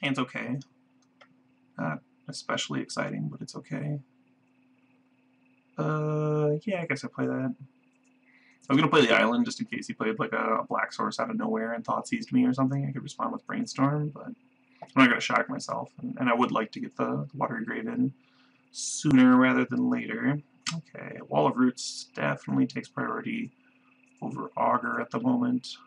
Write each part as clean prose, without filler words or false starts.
And it's okay. Not especially exciting, but it's okay. Yeah, I guess I play that. I was gonna play the island just in case he played like a black source out of nowhere and thought seized me or something. I could respond with Brainstorm, but I'm not gonna shock myself. And I would like to get the Watery Grave in sooner rather than later. Okay, Wall of Roots definitely takes priority over Augur at the moment.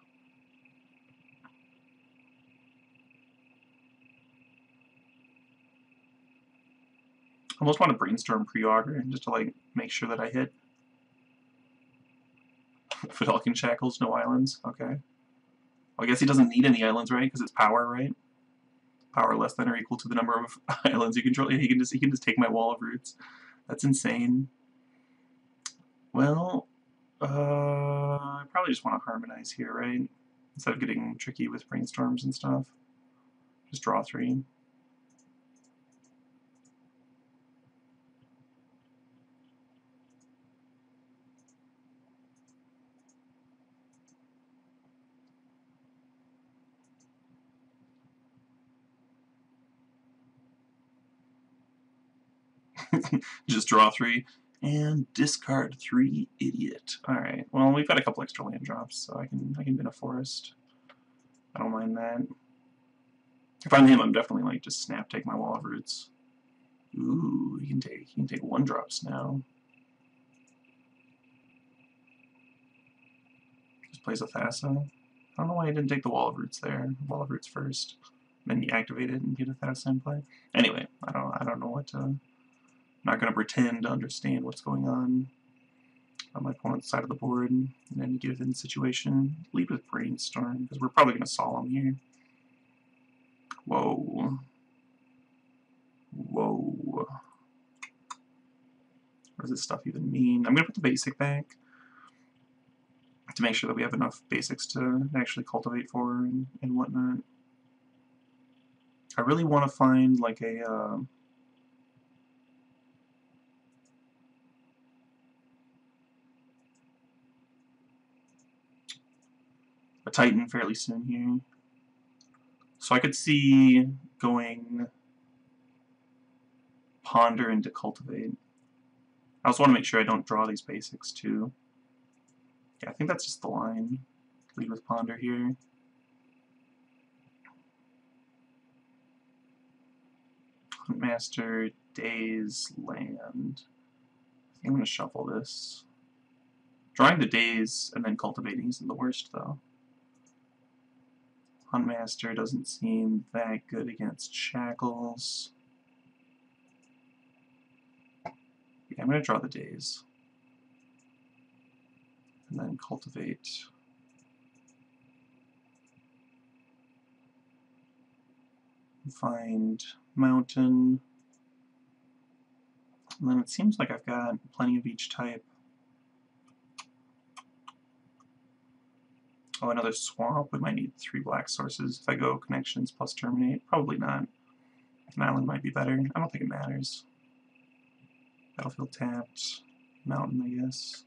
I almost want to Brainstorm pre-Augur just to like make sure that I hit. Fidalkin Shackles, no islands. Okay. Well, I guess he doesn't need any islands, right? Because it's power, right? Power less than or equal to the number of islands you control. Yeah, he can just take my Wall of Roots. That's insane. Well, I probably just want to harmonize here, right? Instead of getting tricky with brainstorms and stuff. Just draw 3. Just draw 3 and discard 3, idiot. Alright, well, we've got a couple extra land drops, so I can bin a forest. I don't mind that. If I'm him, I'm definitely like just snap take my Wall of Roots. Ooh, he can take 1-drops now. Just plays a Thassa. I don't know why he didn't take the Wall of Roots there. Wall of Roots first, then you activate it and get a Thassa in play. Anyway, I don't know what to. I'm not gonna pretend to understand what's going on my opponent's side of the board in any given situation. Lead with Brainstorm because we're probably gonna Solemn here. Whoa. Whoa. What does this stuff even mean? I'm going to put the basic back to make sure that we have enough basics to actually cultivate for and whatnot. I really want to find like a Titan fairly soon here. So I could see going Ponder into Cultivate. I also want to make sure I don't draw these basics too. Yeah, I think that's just the line. Lead with Ponder here. Huntmaster, Daze, Land. I'm going to shuffle this. Drawing the Daze and then cultivating isn't the worst, though. Huntmaster doesn't seem that good against Shackles. Yeah, I'm going to draw the Daze. And then cultivate. Find Mountain. And then it seems like I've got plenty of each type. Oh, another swamp. We might need 3 black sources if I go Connections plus Terminate. Probably not. An island might be better. I don't think it matters. Battlefield tapped. Mountain, I guess.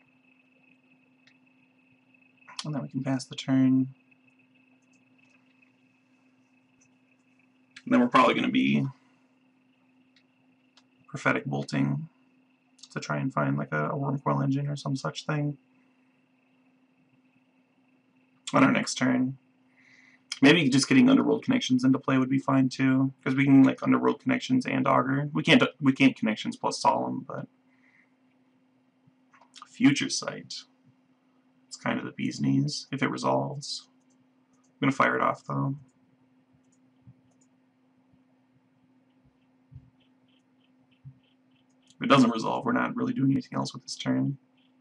And then we can pass the turn. And then we're probably going to be Prophetic Bolting to try and find like a Wormcoil Engine or some such thing on our next turn. Maybe just getting Underworld Connections into play would be fine too, because we can like Underworld Connections and Augur. We can't Connections plus Solemn, but Future Sight. It's kind of the bee's knees if it resolves. I'm gonna fire it off though. If it doesn't resolve, we're not really doing anything else with this turn.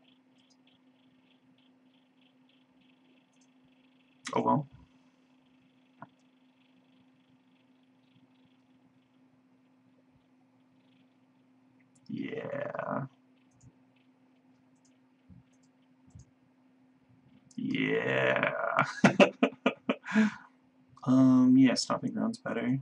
Oh well. Yeah. Yeah. Yeah, Stomping Ground's better.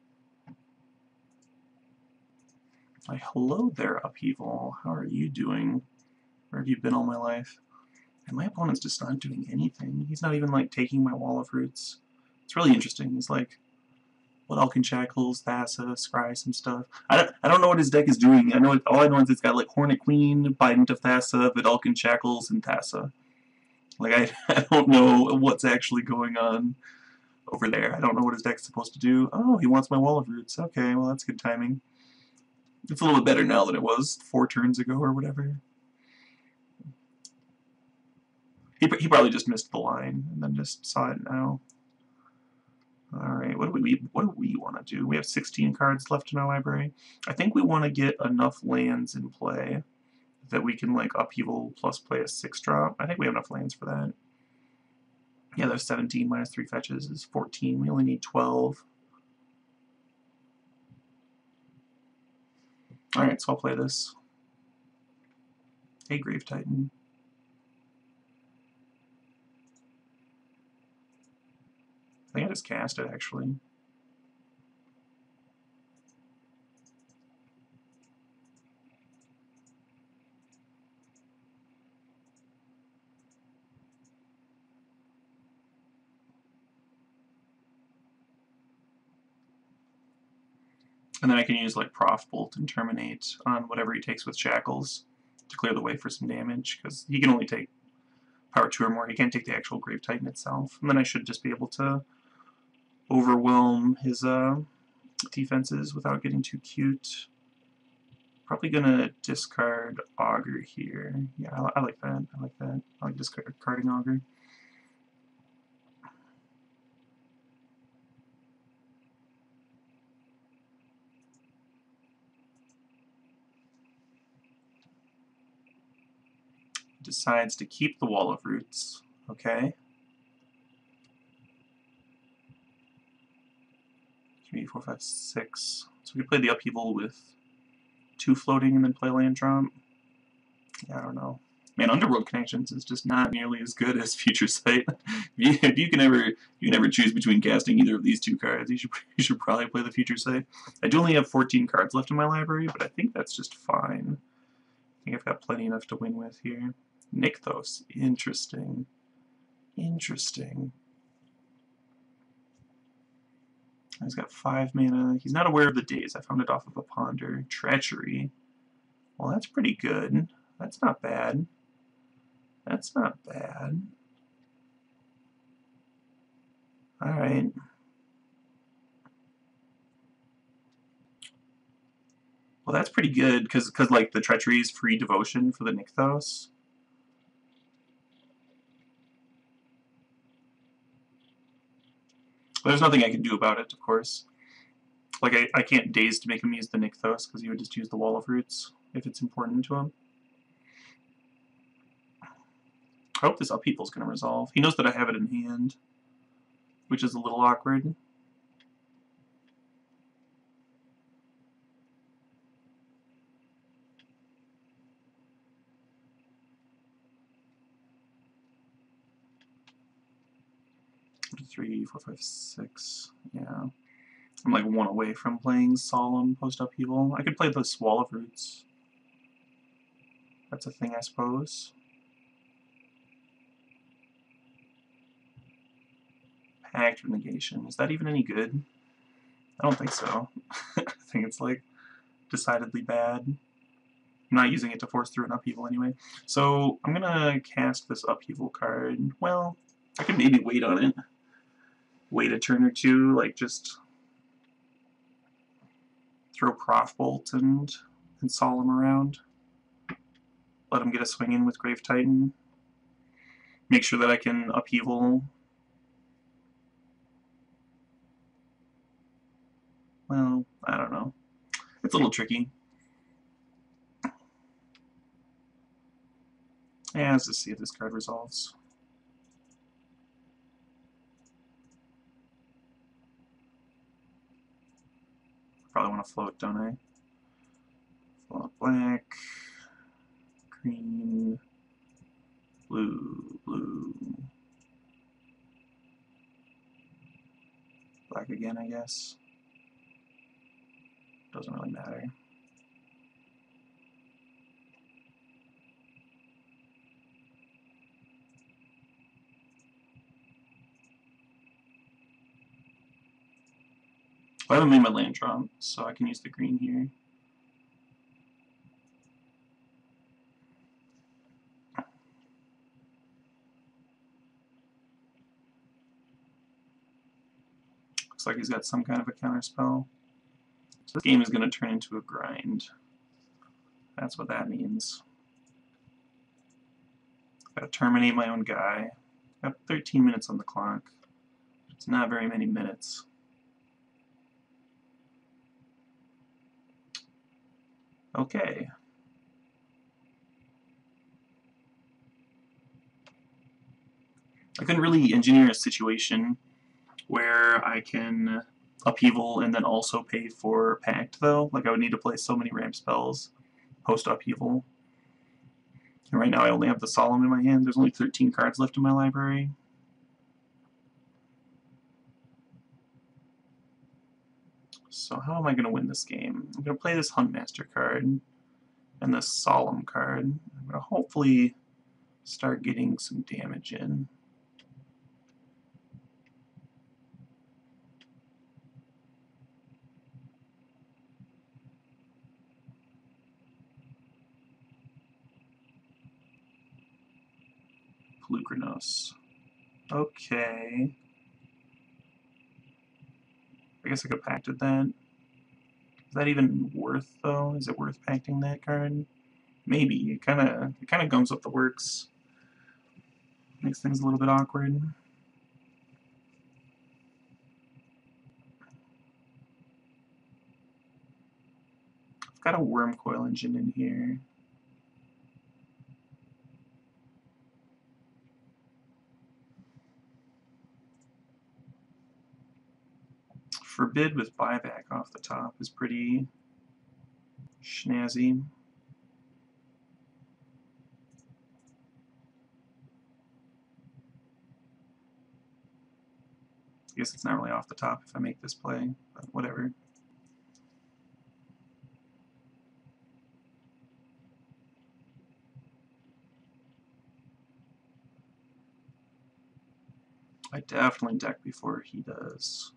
Hello there, Upheaval. How are you doing? Where have you been all my life? And my opponent's just not doing anything. He's not even like taking my Wall of Roots. It's really interesting. He's like What Elkin Shackles, Thassa, Scry, some stuff. I don't know what his deck is doing. All I know is it's got like Hornet Queen, Bident of Thassa, Vidalkin Shackles, and Thassa. Like I don't know what's actually going on over there. I don't know what his deck's supposed to do. Oh, he wants my Wall of Roots. Okay, well that's good timing. It's a little bit better now than it was 4 turns ago or whatever. He probably just missed the line and then just saw it now. Alright, what do we want to do? We have 16 cards left in our library. I think we want to get enough lands in play that we can like Upheaval plus play a 6-drop. I think we have enough lands for that. Yeah, there's 17 minus 3 fetches is 14. We only need 12. Alright, so I'll play this. Hey, Grave Titan. I think I just cast it, actually. And then I can use like Prof Bolt and Terminate on whatever he takes with Shackles to clear the way for some damage, because he can only take Power 2 or more. He can't take the actual Grave Titan itself. And then I should just be able to overwhelm his defenses without getting too cute. Probably gonna discard Augur here. Yeah, I like that. I like that. I like discarding Augur. Decides to keep the Wall of Roots. Okay. 3, 4, 5, 6. So we play the Upheaval with 2 floating and then play land drop. Yeah, I don't know. Man, Underworld Connections is just not nearly as good as Future Sight. if you can ever choose between casting either of these 2 cards, you should probably play the Future Sight. I do only have 14 cards left in my library, but I think that's just fine. I think I've got plenty enough to win with here. Nykthos, interesting. Interesting. He's got 5 mana. He's not aware of the days. I found it off of a ponder. Treachery. Well, that's pretty good. That's not bad. That's not bad. Alright. Well, that's pretty good, because like, the Treachery is free devotion for the Nykthos. But there's nothing I can do about it, of course. Like, I can't daze to make him use the Nykthos, because he would just use the Wall of Roots if it's important to him. I hope this Upheaval's going to resolve. He knows that I have it in hand, which is a little awkward. Three, 4, 5, 6. Yeah. I'm like 1 away from playing Solemn post Upheaval. I could play this Wall of Roots. That's a thing, I suppose. Pact of Negation. Is that even any good? I don't think so. I think it's like decidedly bad. I'm not using it to force through an Upheaval anyway. So I'm gonna cast this Upheaval card. Well, I could maybe wait on it. Wait a turn or 2, like just throw Prof Bolt and Solemn around. Let him get a swing in with Grave Titan. Make sure that I can Upheaval. Well, I don't know. It's a little tricky. Yeah, let's just see if this card resolves. Probably want to float, don't I? Float black, green, blue, blue. Black again, I guess. Doesn't really matter. I haven't made my land drop, so I can use the green here. Looks like he's got some kind of a counter spell. So this game is going to turn into a grind. That's what that means. Gotta terminate my own guy. Got 13 minutes on the clock. It's not very many minutes. Okay. I couldn't really engineer a situation where I can upheaval and then also pay for pact, though. Like, I would need to play so many ramp spells post upheaval. And right now I only have the Solemn in my hand. There's only 13 cards left in my library. So how am I going to win this game? I'm going to play this Huntmaster card and this Solemn card. I'm going to hopefully start getting some damage in. Glugranos. Okay. I guess I could have pacted that. Is that even worth, though? Is it worth pacting that card? Maybe. It kind of gums up the works. Makes things a little bit awkward. I've got a Worm Coil Engine in here. Forbid with buyback off the top is pretty snazzy. I guess it's not really off the top if I make this play, but whatever. I definitely deck before he does.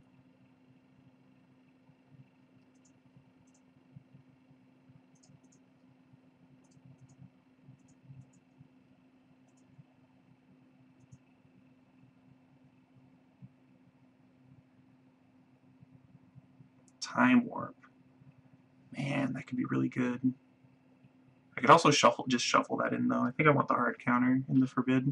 Time Warp. Man, that could be really good. I could also just shuffle that in, though. I think I want the hard counter in the Forbid.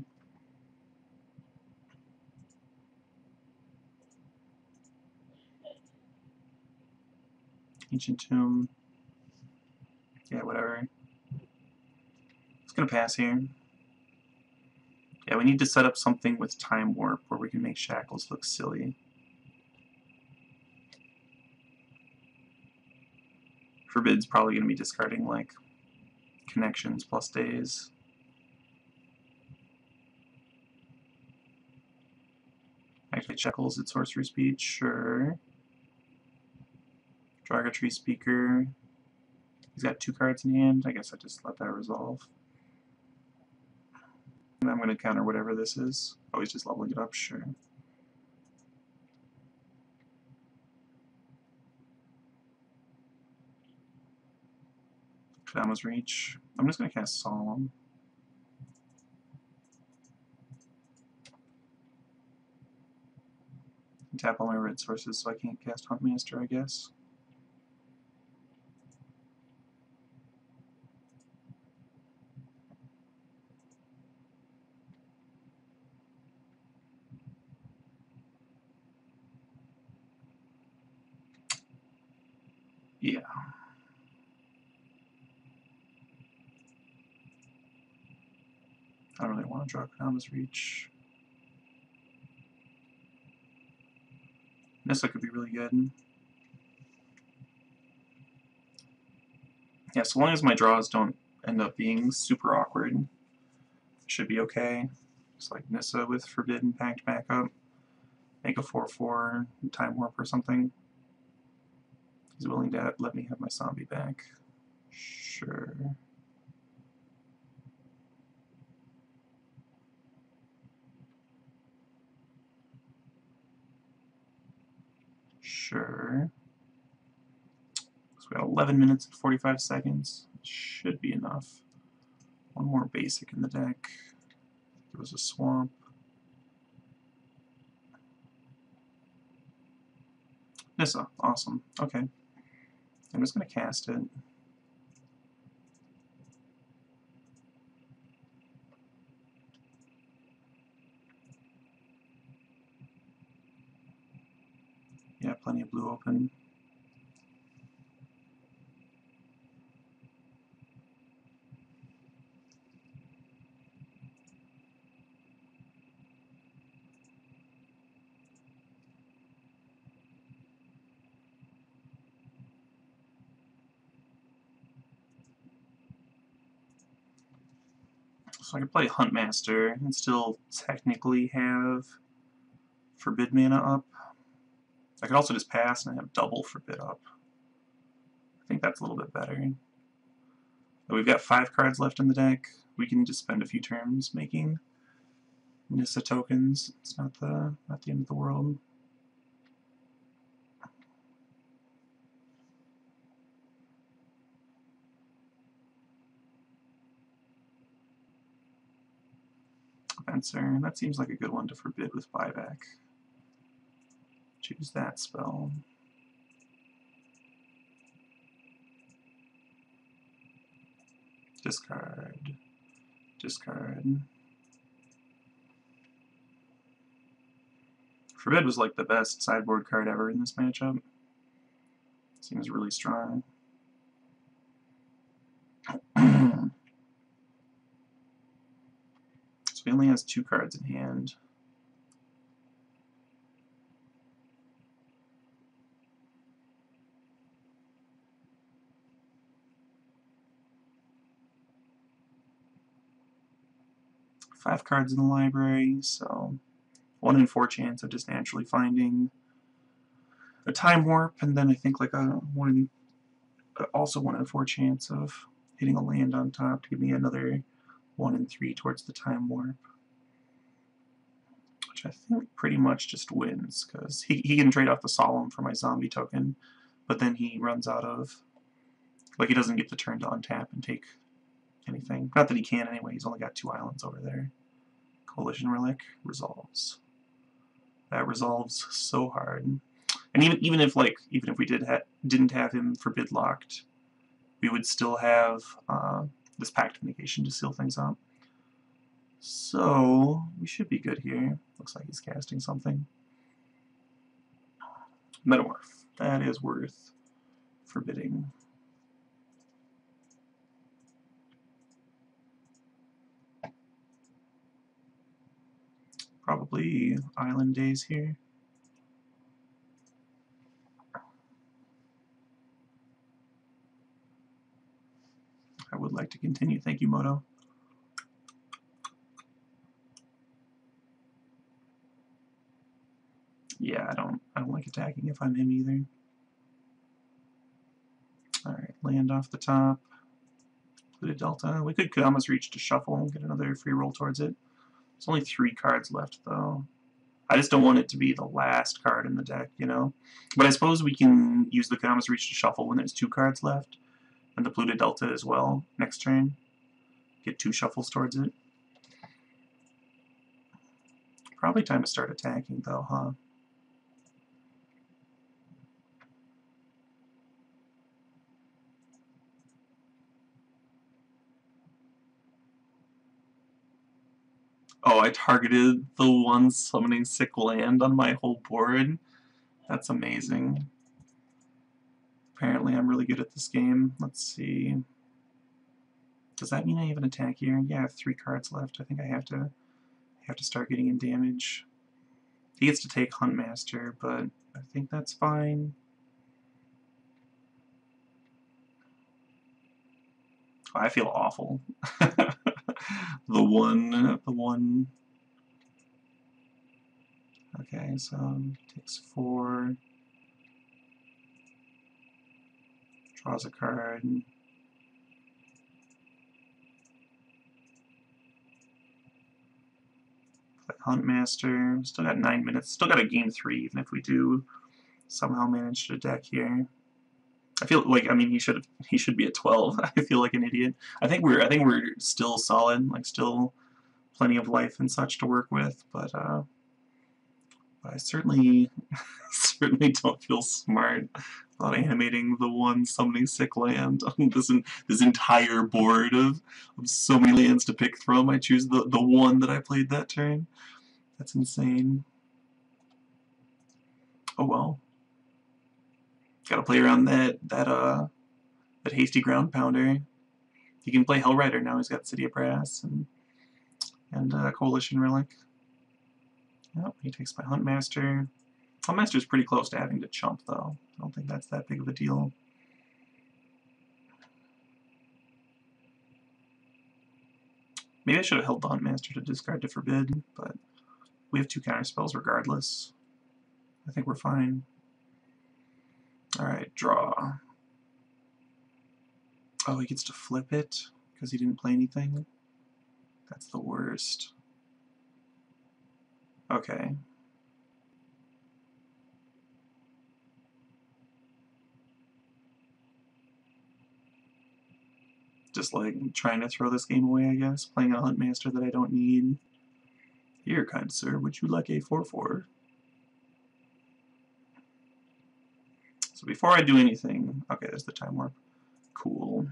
Ancient Tomb. Yeah, whatever. It's gonna pass here. Yeah, we need to set up something with Time Warp where we can make Shackles look silly. Forbid's probably gonna be discarding, like, Connections plus Days. Actually, Shackles at Sorcerer Speed, sure. Tree Speaker. He's got 2 cards in hand. I guess I just let that resolve. And I'm going to counter whatever this is. Oh, he's just leveling it up, sure. Kadama's Reach. I'm just going to cast Solemn. Tap all my red sources so I can't cast Huntmaster, I guess. Yeah. I don't really want to draw Kadama's Reach. Nissa could be really good. Yeah, so long as my draws don't end up being super awkward, it should be okay. It's like Nissa with Forbidden Pact back up. Make a 4/4 Time Warp or something. He's willing to let me have my zombie back. Sure. sure. So we got 11 minutes and 45 seconds. Should be enough. One more basic in the deck. There was a swamp. Nissa, awesome. Okay. I'm just going to cast it. Yeah, plenty of blue open. So I could play Huntmaster and still technically have Forbid mana up. I could also just pass and have double Forbid up. I think that's a little bit better. But we've got 5 cards left in the deck. We can just spend a few turns making Nissa tokens. It's not the end of the world. Fencer, that seems like a good one to forbid with buyback. Choose that spell. Discard. Discard. Forbid was like the best sideboard card ever in this matchup. Seems really strong. So he only has 2 cards in hand. Five cards in the library, so 1 in 4 chance of just naturally finding a time warp, and then I think like a also 1 in 4 chance of hitting a land on top to give me another 1 in 3 towards the time warp, which I think pretty much just wins because he can trade off the Solemn for my zombie token, but then he runs out of, like, he doesn't get the turn to untap and take anything. Not that he can anyway. He's only got 2 islands over there. Coalition Relic resolves. That resolves so hard. And even if we didn't have him forbid locked, we would still have this Pact of Negation to seal things up. So we should be good here. Looks like he's casting something. Metamorph. That is worth forbidding. Probably Island Days here. I would like to continue. Thank you, Moto. Yeah, I don't like attacking if I'm him either. Alright, land off the top. Polluted Delta. We could almost reach to shuffle and get another free roll towards it. There's only 3 cards left, though. I just don't want it to be the last card in the deck, you know? But I suppose we can use the Kama's Reach to shuffle when there's 2 cards left, and the Polluted Delta as well next turn. Get 2 shuffles towards it. Probably time to start attacking, though, huh? Oh, I targeted the one summoning sick land on my whole board. That's amazing. Apparently I'm really good at this game. Let's see. Does that mean I have an attack here? Yeah, I have 3 cards left. I think I have to start getting in damage. He gets to take Huntmaster, but I think that's fine. Oh, I feel awful. the one. Okay, so takes 4. Draws a card. Play Huntmaster. Still got 9 minutes. Still got a game 3, even if we do somehow managed to deck here. I feel like, I mean, he should be at 12. I feel like an idiot. I think we're still solid, like still plenty of life and such to work with, but I certainly certainly don't feel smart about animating the one summoning sick land on this entire board of so many lands to pick from. I choose the one that I played that turn. That's insane. Oh well. Gotta play around that hasty ground pounder. He can play Hellrider now. He's got City of Brass and Coalition Relic. Yep, he takes my Huntmaster. Huntmaster's pretty close to having to chump though. I don't think that's that big of a deal. Maybe I should have held the Huntmaster to discard to Forbid, but we have 2 counter spells regardless. I think we're fine. Alright, draw. Oh, he gets to flip it because he didn't play anything? That's the worst. Okay. Just like trying to throw this game away, I guess. Playing a Huntmaster that I don't need. Here, kind sir, would you like a 4/4? So before I do anything, okay, there's the time warp. Cool.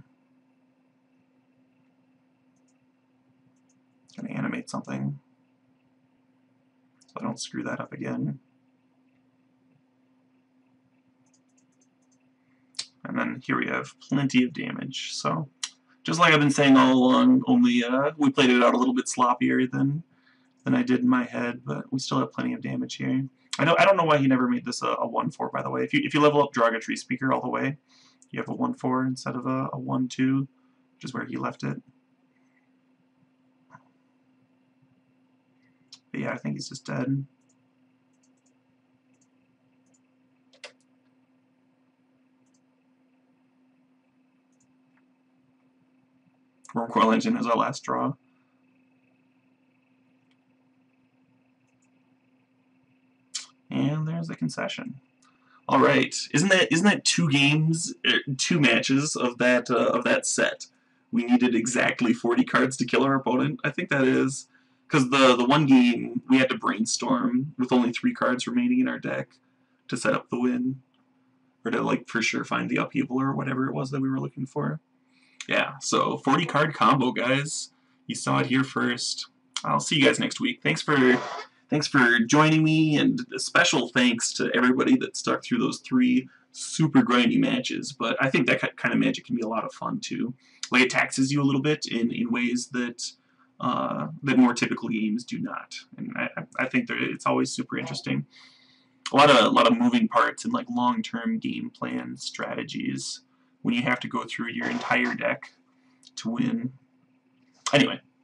Gonna animate something so I don't screw that up again. And then here we have plenty of damage. So just like I've been saying all along, only we played it out a little bit sloppier than I did in my head, but we still have plenty of damage here. I don't know why he never made this a 1/4, by the way. If you level up Tree Speaker all the way, you have a 1/4 instead of a 1/2, which is where he left it. But yeah, I think he's just dead. Wormcoil Engine is our last draw. And there's the concession. All right, isn't that 2 games, 2 matches of that set? We needed exactly 40 cards to kill our opponent. I think that is because the one game we had to brainstorm with only 3 cards remaining in our deck to set up the win, or to like for sure find the upheaval or whatever it was that we were looking for. Yeah, so 40 card combo, guys. You saw it here first. I'll see you guys next week. Thanks for joining me, and a special thanks to everybody that stuck through those 3 super grindy matches. But I think that kind of magic can be a lot of fun too. Like it taxes you a little bit in ways that that more typical games do not, and I think that it's always super interesting. A lot of moving parts and like long-term game plan strategies when you have to go through your entire deck to win. Anyway,